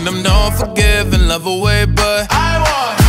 them don't forgive and love away, but I want